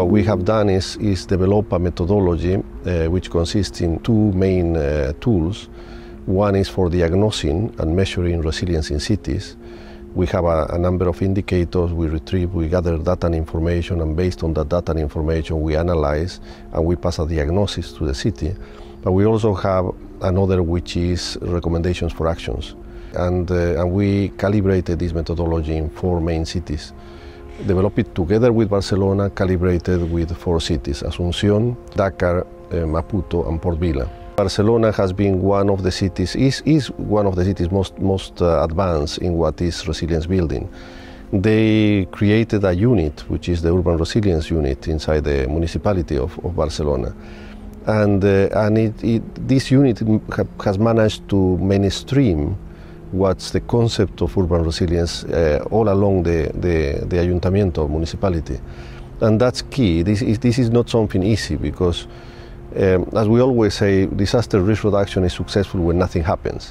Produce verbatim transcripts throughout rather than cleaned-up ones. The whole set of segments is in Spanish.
What we have done is, is develop a methodology uh, which consists in two main uh, tools. One is for diagnosing and measuring resilience in cities. We have a, a number of indicators we retrieve, we gather data and information, and based on that data and information we analyze and we pass a diagnosis to the city. But we also have another which is recommendations for actions. And, uh, and we calibrated this methodology in four main cities. Developed it together with Barcelona, calibrated with four cities: Asunción, Dakar, uh, Maputo and Port Vila. Barcelona has been one of the cities, is, is one of the cities most, most uh, advanced in what is resilience building. They created a unit, which is the Urban Resilience Unit inside the municipality of, of Barcelona. And, uh, and it, it, this unit has managed to mainstream what's the concept of urban resilience uh, all along the, the, the Ayuntamiento municipality. And that's key. This is, this is not something easy because, um, as we always say, disaster risk reduction is successful when nothing happens.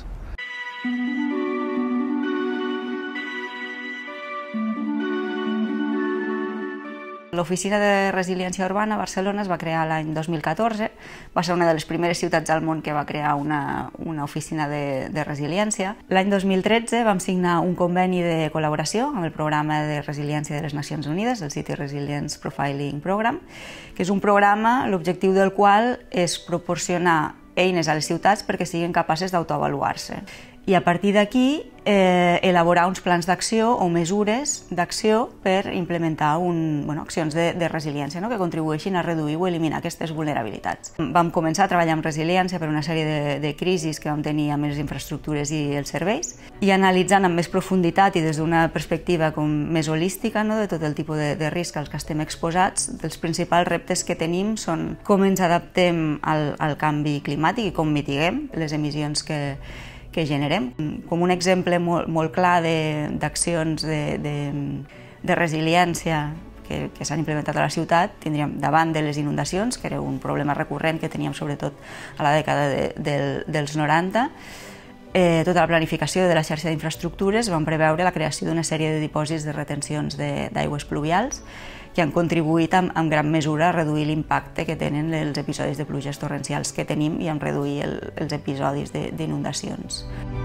L'Oficina de Resiliència Urbana a Barcelona es va crear l'any dos mil catorze. Va ser una de les primeres ciutats del món que va crear una, una oficina de, de resiliència. L'any dos mil tretze vam signar un conveni de col·laboració amb el Programa de Resiliència de les Nacions Unides, el City Resilience Profiling Program, que és un programa l'objectiu del qual és proporcionar eines a les ciutats perquè siguin capaces d'autoavaluar-se. I a partir d'aquí eh, elaborar uns plans d'acció o mesures d'acció per implementar un, bueno, accions de, de resiliència, no?, que contribueixin a reduir o eliminar aquestes vulnerabilitats. Vam començar a treballar amb resiliència per una sèrie de, de crisis que vam tenir amb les infraestructures i els serveis, i analitzant amb més profunditat i des d'una perspectiva com més holística, no?, de tot el tipus de, de risc als que estem exposats, els principals reptes que tenim són com ens adaptem al, al canvi climàtic i com mitiguem les emissions que que generem. Com un exemple molt, molt clar d'accions de, de, de, de resiliència que, que s'han implementat a la ciutat, tindríem davant de les inundacions, que era un problema recurrent que teníem sobretot a la dècada de, de, dels noranta, eh, tota la planificació de la xarxa d'infraestructures van preveure la creació d'una sèrie de dipòsits de retencions d'aigües pluvials que han contribuït en, en gran mesura a reduir l'impacte que tenen els episodis de pluges torrencials que tenim i en reduir el, els episodis d'inundacions.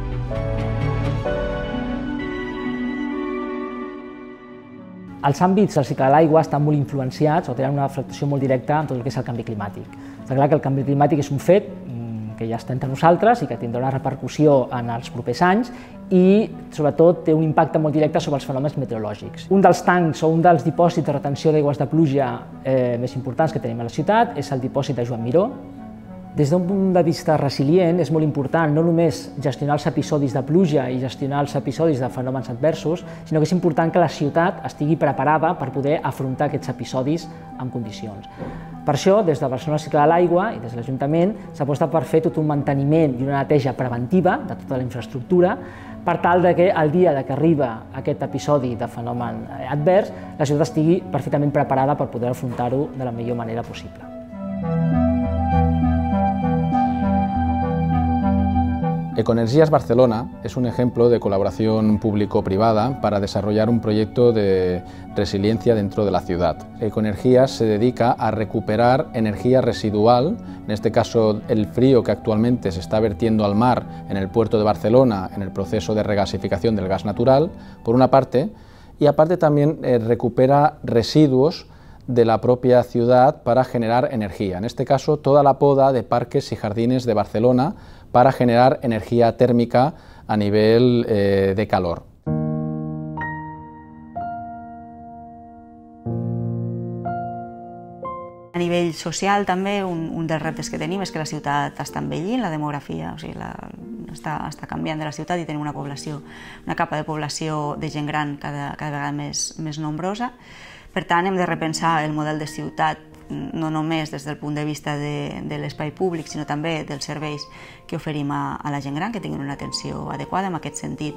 Els àmbits del cicle de l'aigua estan molt influenciats o tenen una afectació molt directa en tot el que és el canvi climàtic. Està clar que el canvi climàtic és un fet que ja està entre nosaltres i que tindrà una repercussió en els propers anys i, sobretot, té un impacte molt directe sobre els fenòmens meteorològics. Un dels tancs o un dels dipòsits de retenció d'aigües de pluja eh, més importants que tenim a la ciutat és el dipòsit de Joan Miró. Des d'un punt de vista resilient és molt important no només gestionar els episodis de pluja i gestionar els episodis de fenòmens adversos, sinó que és important que la ciutat estigui preparada per poder afrontar aquests episodis en condicions. Per això, des de Barcelona Cicle de l'Aigua i des de l'Ajuntament s'aposta per fer tot un manteniment i una neteja preventiva de tota la infraestructura per tal que el dia que arriba aquest episodi de fenomen advers la ciutat estigui perfectament preparada per poder afrontar-ho de la millor manera possible. Ecoenergías Barcelona es un ejemplo de colaboración público-privada para desarrollar un proyecto de resiliencia dentro de la ciudad. Ecoenergías se dedica a recuperar energía residual, en este caso el frío que actualmente se está vertiendo al mar en el puerto de Barcelona en el proceso de regasificación del gas natural, por una parte, y aparte también eh, recupera residuos de la propia ciudad para generar energía, en este caso toda la poda de parques y jardines de Barcelona para generar energía térmica a nivel eh, de calor. A nivell social també un, un dels reptes que tenim és que la ciutat està envellint, la demografia, o sigui, la, està, està canviant de la ciutat i tenim una població, una capa de població de gent gran cada, cada vegada més, més nombrosa. Per tant, hem de repensar el model de ciutat no només des del punt de vista de, de l'espai públic, sinó també dels serveis que oferim a, a la gent gran, que tinguin una atenció adequada en aquest sentit.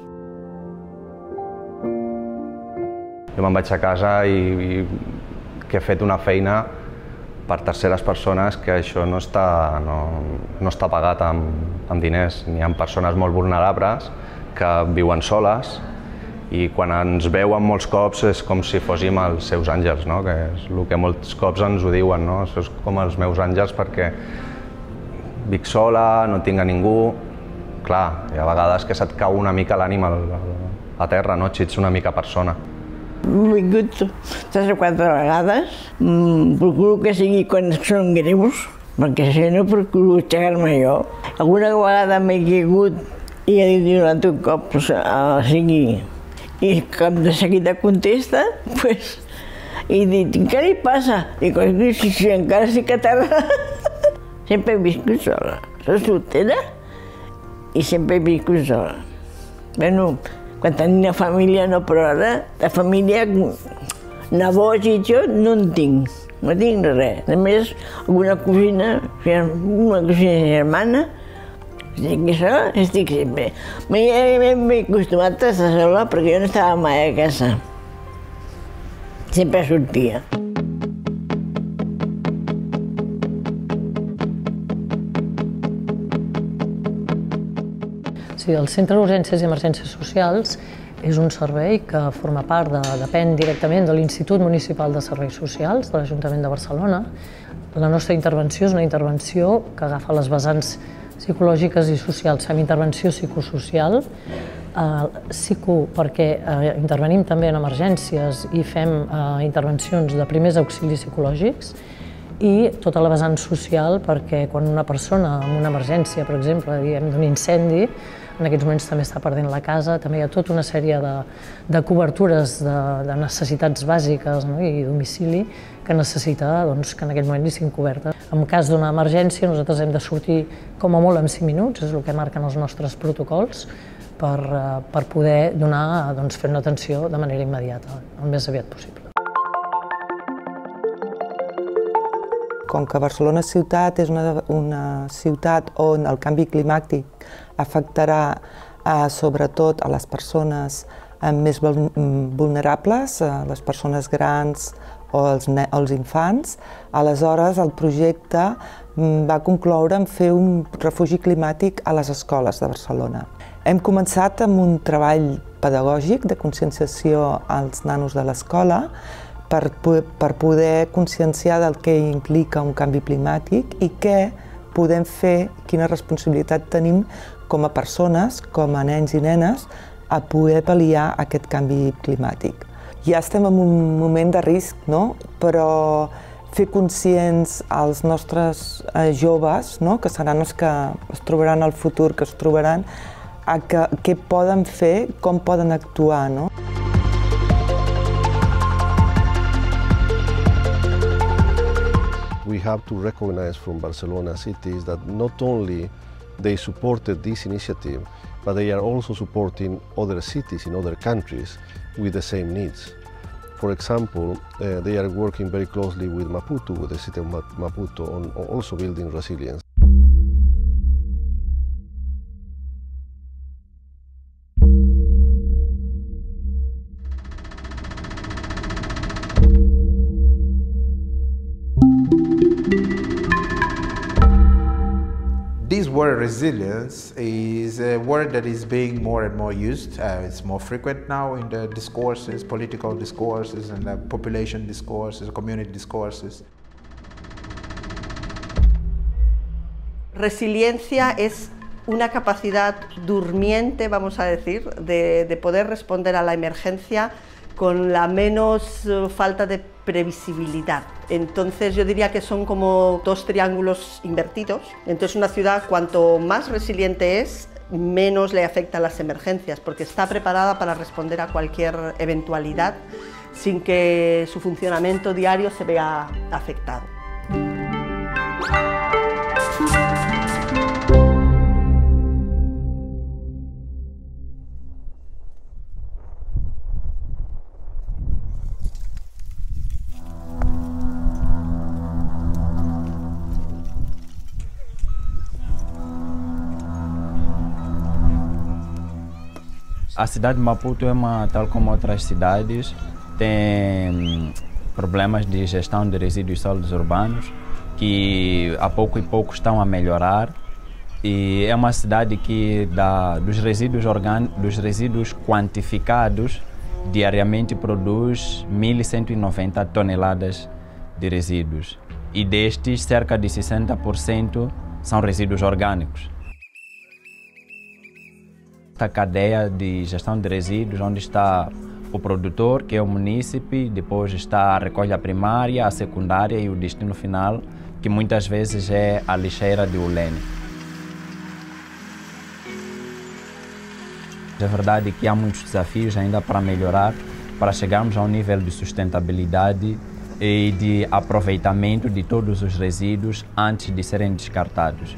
Jo me'n vaig a casa i, i que he fet una feina per terceres persones que això no està, no, no està pagat amb, amb diners. N'hi ha persones molt vulnerables que viuen soles i quan ens veuen molts cops és com si fóssim els seus àngels, no? Que és el que molts cops ens ho diuen, no? Sou com els meus àngels perquè vic sola, no tinc a ningú. Clar, hi ha vegades que se't cau una mica l'ànima a terra, no? Si ets una mica persona. He vingut tres o quatre vegades, procuro que sigui quan són greus, perquè si no procuro aixecar-me jo. Alguna vegada m'he caigut i he donat un cop, o sigui, i com de seguida contesta, pues, i dic, què li passa? Dic, si, si encara estic a terra. Sempre he viscut sola, soc soltera i sempre he viscut sola. Bueno, quan tenia família no, però ara de família, nebots i jo no en tinc, no tinc res. A més, alguna cosina, una cosina germana, estic sola, estic sempre. M'he acostumat a estar sola perquè jo no estava mai a casa. Sempre sortia. Sí, el Centre d'Urgències i Emergències Socials és un servei que forma part, de, depèn directament de l'Institut Municipal de Serveis Socials de l'Ajuntament de Barcelona. La nostra intervenció és una intervenció que agafa les vessants psicològiques i socials. Fem intervenció psicosocial, eh, psico perquè eh, intervenim també en emergències i fem eh, intervencions de primers auxilis psicològics, i tota la vessant social perquè quan una persona amb una emergència, per exemple, diguem d'un incendi, en aquests moments també està perdent la casa, també hi ha tota una sèrie de, de cobertures de, de necessitats bàsiques, no? I domicili que necessita doncs, que en aquell moment hi siguin cobertes. En cas d'una emergència nosaltres hem de sortir com a molt en cinc minuts, és el que marquen els nostres protocols, per, per poder donar, doncs, fer una atenció de manera immediata, el més aviat possible. Com que Barcelona ciutat és una, una ciutat on el canvi climàtic afectarà eh, sobretot a les persones eh, més vulnerables, a les persones grans o els, els infants, aleshores el projecte va concloure en fer un refugi climàtic a les escoles de Barcelona. Hem començat amb un treball pedagògic de conscienciació als nanos de l'escola, Per, per poder conscienciar del que implica un canvi climàtic i què podem fer, quina responsabilitat tenim com a persones, com a nens i nenes, a poder pal·liar aquest canvi climàtic. Ja estem en un moment de risc, no? Però fer conscients als nostres eh, joves, no? Que seran els que es trobaran al futur, que es trobaran, a que, què poden fer, com poden actuar, no? We have to recognize from Barcelona cities that not only they supported this initiative, but they are also supporting other cities in other countries with the same needs. For example, uh, they are working very closely with Maputo, with the city of Maputo, on also building resilience. This word resilience is a word that is being more and more used. Uh, it's more frequent now in the discourses, political discourses, and the population discourses, community discourses. Resiliencia es una capacidad durmiente, vamos a decir, de, de poder responder a la emergencia con la menos uh, falta de previsibilidad. Entonces yo diría que son como dos triángulos invertidos. Entonces una ciudad cuanto más resiliente es, menos le afecta a las emergencias, porque está preparada para responder a cualquier eventualidad sin que su funcionamiento diario se vea afectado. A cidade de Maputo é uma, tal como outras cidades, tem problemas de gestão de resíduos sólidos urbanos que a pouco e pouco estão a melhorar, e é uma cidade que dá, dos resíduos orgânicos, dos resíduos quantificados, diariamente produz mil cento e noventa toneladas de resíduos e destes cerca de sessenta por cento são resíduos orgânicos. Esta cadeia de gestão de resíduos, onde está o produtor, que é o munícipe, depois está a recolha primária, a secundária e o destino final, que muitas vezes é a lixeira de Ulene. É verdade que há muitos desafios ainda para melhorar, para chegarmos a um nível de sustentabilidade e de aproveitamento de todos os resíduos antes de serem descartados.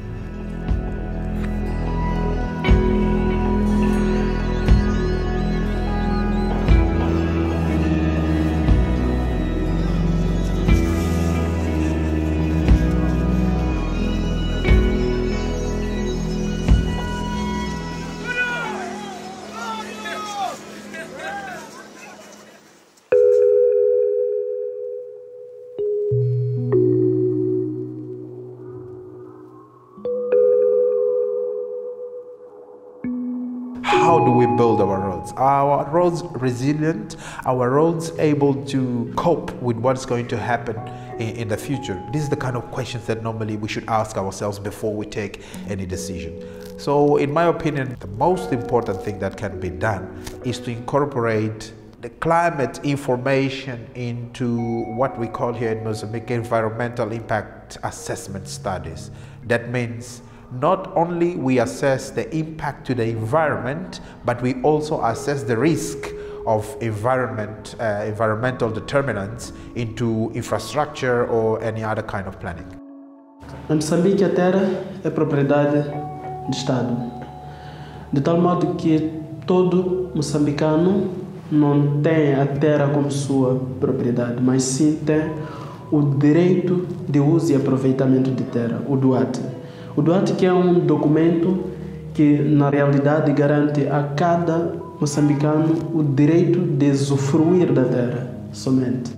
How do we build our roads? Are our roads resilient? Are our roads able to cope with what's going to happen in, in the future? This is the kind of questions that normally we should ask ourselves before we take any decision. So in my opinion, the most important thing that can be done is to incorporate the climate information into what we call here in Mozambique environmental impact assessment studies. That means not only we assess the impact to the environment, but we also assess the risk of environment, uh, environmental determinants into infrastructure or any other kind of planning. Em Moçambique, a terra é propriedade do Estado, de tal modo que todo moçambicano não tem a terra como sua propriedade, mas sim tem o direito de uso e aproveitamento de terra, o DUAT. O DUAT que é um documento que, na realidade, garante a cada moçambicano o direito de usufruir da terra, somente.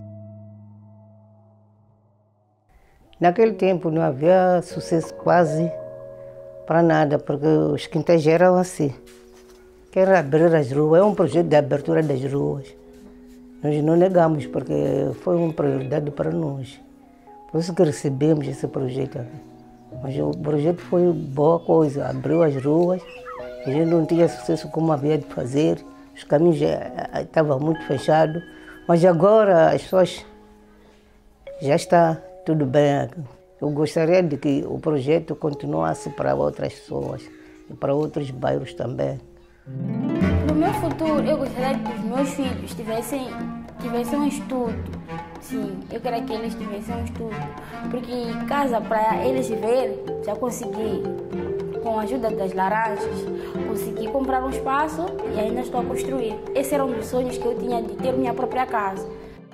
Naquele tempo não havia sucesso quase para nada, porque os quintais eram assim. Quer abrir as ruas, é um projeto de abertura das ruas. Nós não negamos, porque foi uma prioridade para nós. Por isso que recebemos esse projeto. Mas o projeto foi boa coisa, abriu as ruas, a gente não tinha sucesso como havia de fazer, os caminhos já estavam muito fechados, mas agora as pessoas já está tudo bem. Eu gostaria de que o projeto continuasse para outras pessoas e para outros bairros também. No meu futuro, eu gostaria que os meus filhos tivessem, tivessem um estudo. Sim, eu quero que eles tivessem um estudo. Porque casa para eles viverem, já consegui, com a ajuda das laranjas, consegui comprar um espaço e ainda estou a construir. Esse era um dos sonhos que eu tinha de ter minha própria casa.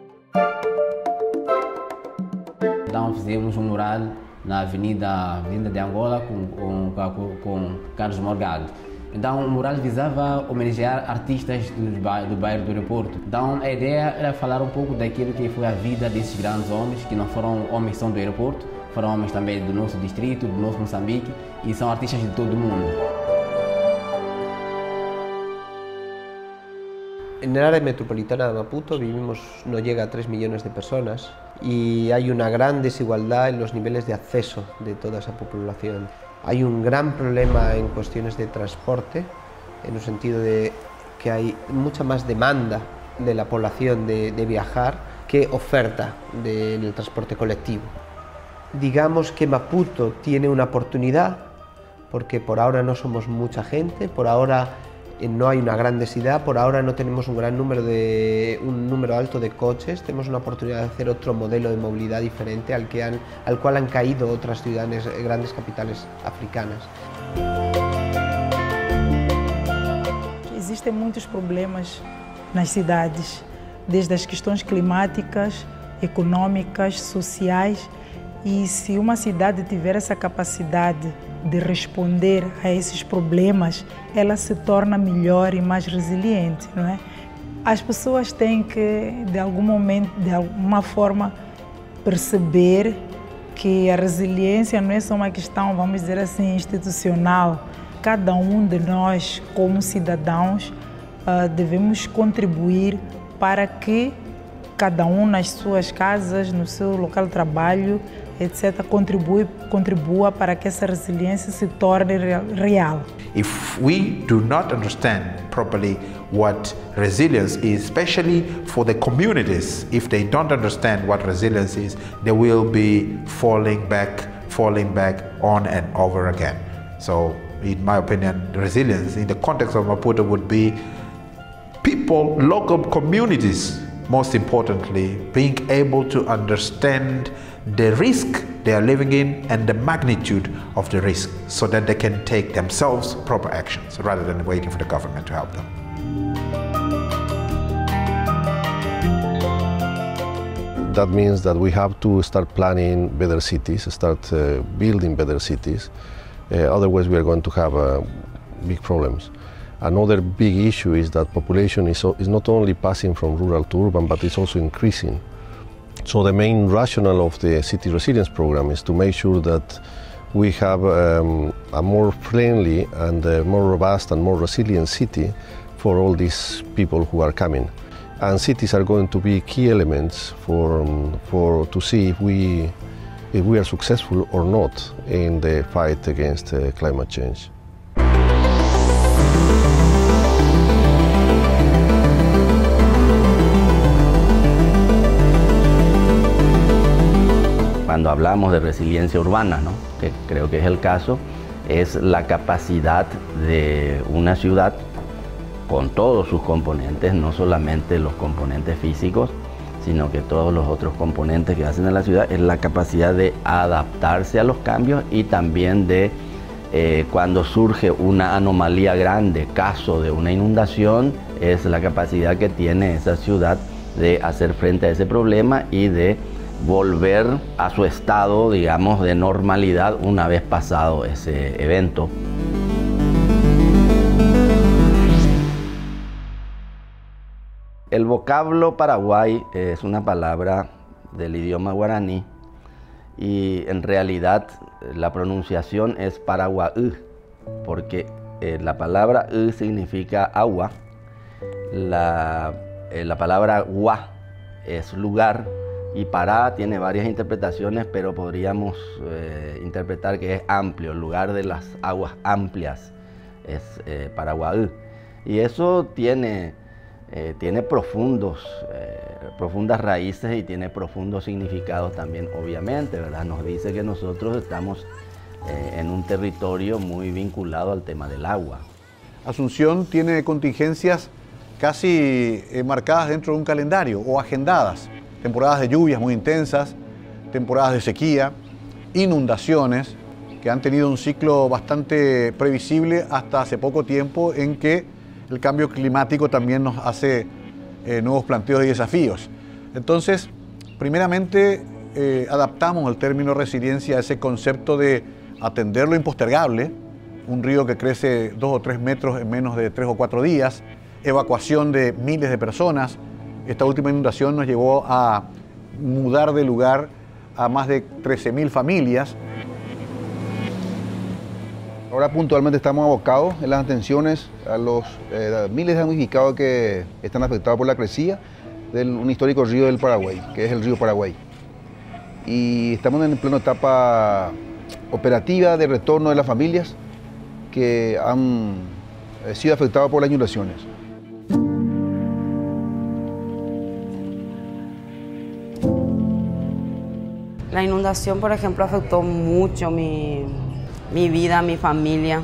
Então fizemos um mural na Avenida, Avenida de Angola com, com, com Carlos Morgado. Então o mural visava homenagear artistas do bairro, do bairro do aeroporto. Então a ideia era falar um pouco daquilo que foi a vida desses grandes homens, que não foram homens só do aeroporto, foram homens também do nosso distrito, do nosso Moçambique, e são artistas de todo o mundo. En el área metropolitana de Maputo vivimos, no llega a tres millones de personas y hay una gran desigualdad en los niveles de acceso de toda esa población. Hay un gran problema en cuestiones de transporte, en el sentido de que hay mucha más demanda de la población de, de viajar que oferta de, en el transporte colectivo. Digamos que Maputo tiene una oportunidad, porque por ahora no somos mucha gente, por ahora no hay una gran densidad, por ahora no tenemos un gran número de un número alto de coches, tenemos una oportunidad de hacer otro modelo de movilidad diferente al, que han, al cual han caído otras ciudades, grandes capitales africanas. Existem muitos problemas nas cidades, desde as questões climáticas, econômicas, sociais, e se uma cidade tiver essa capacidade de responder a esses problemas, ela se torna melhor e mais resiliente, não é? As pessoas têm que, de algum momento, de alguma forma, perceber que a resiliência não é só uma questão, vamos dizer assim, institucional. Cada um de nós, como cidadãos, uh, devemos contribuir para que cada um nas suas casas, no seu local de trabalho, etcétera, contribui, contribua para que essa resiliência se torne real. If we do not understand properly what resilience is, especially for the communities, if they don't understand what resilience is, they will be falling back, falling back on and over again. So, in my opinion, resilience in the context of Maputo would be people, local communities, most importantly, being able to understand the risk they are living in and the magnitude of the risk so that they can take themselves proper actions rather than waiting for the government to help them. That means that we have to start planning better cities, start uh, building better cities. Uh, otherwise, we are going to have uh, big problems. Another big issue is that population is, is not only passing from rural to urban, but it's also increasing. So the main rationale of the City Resilience Program is to make sure that we have um, a more friendly and uh, more robust and more resilient city for all these people who are coming. And cities are going to be key elements for, um, for to see if we, if we are successful or not in the fight against uh, climate change. Cuando hablamos de resiliencia urbana, ¿no? Que creo que es el caso, es la capacidad de una ciudad con todos sus componentes, no solamente los componentes físicos, sino que todos los otros componentes que hacen a la ciudad, es la capacidad de adaptarse a los cambios y también de, eh, cuando surge una anomalía grande, caso de una inundación, es la capacidad que tiene esa ciudad de hacer frente a ese problema y de volver a su estado, digamos, de normalidad una vez pasado ese evento. El vocablo Paraguay es una palabra del idioma guaraní y en realidad la pronunciación es Paraguay, porque eh, la palabra y significa agua, la, eh, la palabra gua es lugar, y Pará tiene varias interpretaciones, pero podríamos eh, interpretar que es amplio, el lugar de las aguas amplias es eh, Paraguay. Y eso tiene, eh, tiene profundos, eh, profundas raíces y tiene profundos significados también, obviamente, ¿verdad? Nos dice que nosotros estamos eh, en un territorio muy vinculado al tema del agua. Asunción tiene contingencias casi eh, marcadas dentro de un calendario o agendadas. Temporadas de lluvias muy intensas, temporadas de sequía, inundaciones, que han tenido un ciclo bastante previsible hasta hace poco tiempo, en que el cambio climático también nos hace eh, nuevos planteos y desafíos. Entonces, primeramente, eh, adaptamos el término resiliencia a ese concepto de atender lo impostergable, un río que crece dos o tres metros en menos de tres o cuatro días, evacuación de miles de personas. Esta última inundación nos llevó a mudar de lugar a más de trece mil familias. Ahora puntualmente estamos abocados en las atenciones a los eh, miles de damnificados que están afectados por la crecida de un histórico río del Paraguay, que es el río Paraguay. Y estamos en plena etapa operativa de retorno de las familias que han eh, sido afectadas por las inundaciones. La inundación, por ejemplo, afectó mucho mi, mi vida, mi familia,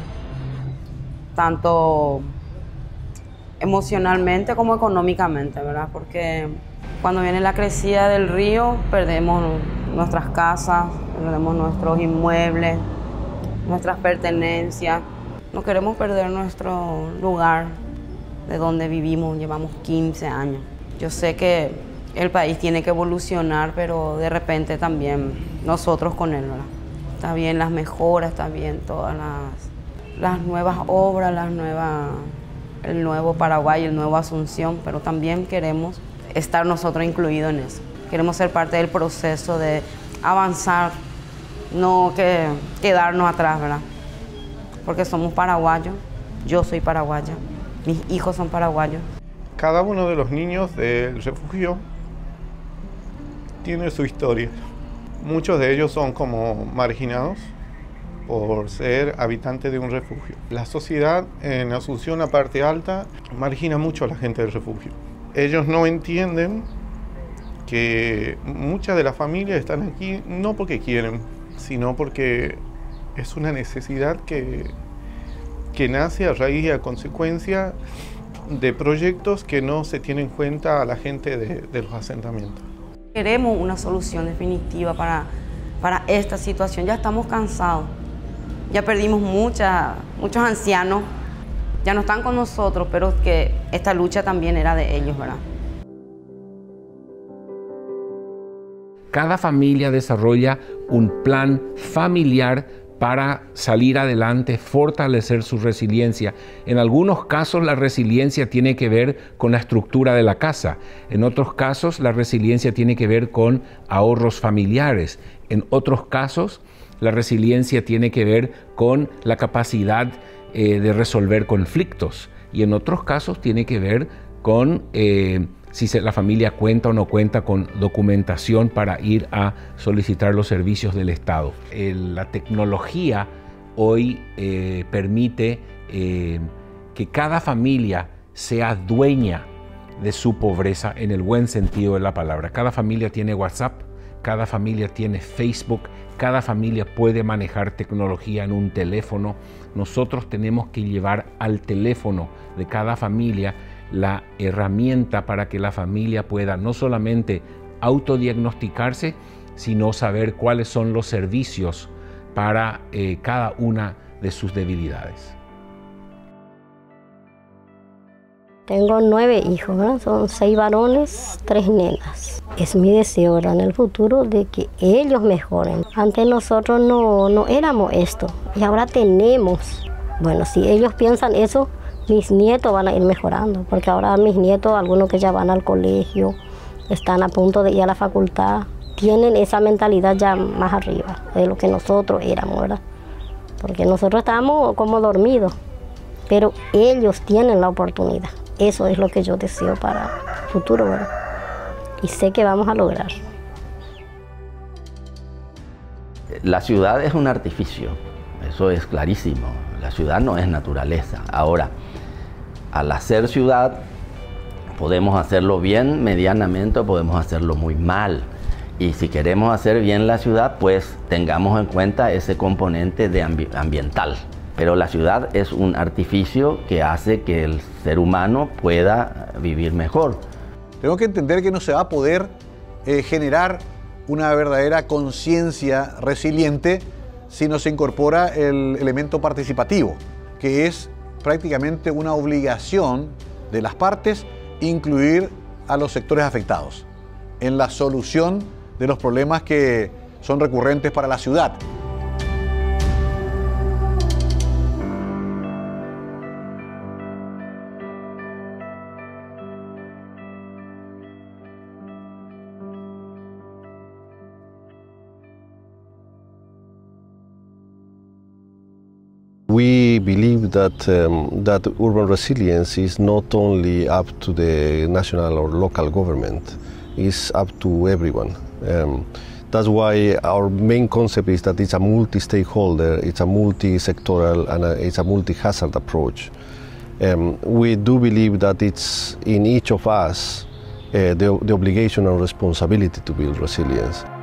tanto emocionalmente como económicamente, ¿verdad? Porque cuando viene la crecida del río, perdemos nuestras casas, perdemos nuestros inmuebles, nuestras pertenencias. No queremos perder nuestro lugar de donde vivimos, llevamos quince años. Yo sé que el país tiene que evolucionar, pero de repente también nosotros con él, ¿verdad? Está bien las mejoras, está bien todas las, las nuevas obras, las nuevas, el nuevo Paraguay, el nuevo Asunción, pero también queremos estar nosotros incluidos en eso. Queremos ser parte del proceso de avanzar, no que quedarnos atrás, ¿verdad? Porque somos paraguayos, yo soy paraguaya, mis hijos son paraguayos. Cada uno de los niños del refugio tiene su historia. Muchos de ellos son como marginados por ser habitantes de un refugio. La sociedad en Asunción, a parte alta, margina mucho a la gente del refugio. Ellos no entienden que muchas de las familias están aquí no porque quieren, sino porque es una necesidad que, que nace a raíz y a consecuencia de proyectos que no se tienen en cuenta a la gente de, de los asentamientos. Queremos una solución definitiva para, para esta situación. Ya estamos cansados. Ya perdimos mucha, muchos ancianos. Ya no están con nosotros, pero que esta lucha también era de ellos, ¿verdad? Cada familia desarrolla un plan familiar para salir adelante, fortalecer su resiliencia. En algunos casos la resiliencia tiene que ver con la estructura de la casa. En otros casos la resiliencia tiene que ver con ahorros familiares. En otros casos la resiliencia tiene que ver con la capacidad eh, de resolver conflictos. Y en otros casos tiene que ver con eh, si se, la familia cuenta o no cuenta con documentación para ir a solicitar los servicios del Estado. Eh, la tecnología hoy eh, permite eh, que cada familia sea dueña de su pobreza en el buen sentido de la palabra. Cada familia tiene WhatsApp, cada familia tiene Facebook, cada familia puede manejar tecnología en un teléfono. Nosotros tenemos que llevar al teléfono de cada familia la herramienta para que la familia pueda no solamente autodiagnosticarse, sino saber cuáles son los servicios para eh, cada una de sus debilidades. Tengo nueve hijos, ¿verdad? Son seis varones, tres nenas. Es mi deseo, ¿verdad?, en el futuro de que ellos mejoren. Antes nosotros no, no éramos esto y ahora tenemos. Bueno, si ellos piensan eso, mis nietos van a ir mejorando, porque ahora mis nietos, algunos que ya van al colegio, están a punto de ir a la facultad, tienen esa mentalidad ya más arriba de lo que nosotros éramos, ¿verdad? Porque nosotros estábamos como dormidos, pero ellos tienen la oportunidad. Eso es lo que yo deseo para el futuro, ¿verdad? Y sé que vamos a lograr. La ciudad es un artificio, eso es clarísimo. La ciudad no es naturaleza. Ahora, al hacer ciudad, podemos hacerlo bien medianamente o podemos hacerlo muy mal. Y si queremos hacer bien la ciudad, pues tengamos en cuenta ese componente de ambi ambiental. Pero la ciudad es un artificio que hace que el ser humano pueda vivir mejor. Tengo que entender que no se va a poder eh, generar una verdadera conciencia resiliente si no se incorpora el elemento participativo, que es prácticamente una obligación de las partes incluir a los sectores afectados en la solución de los problemas que son recurrentes para la ciudad. We believe that, um, that urban resilience is not only up to the national or local government, it's up to everyone. Um, that's why our main concept is that it's a multi-stakeholder, it's a multi-sectoral, and a, it's a multi-hazard approach. Um, we do believe that it's in each of us uh, the, the obligation and responsibility to build resilience.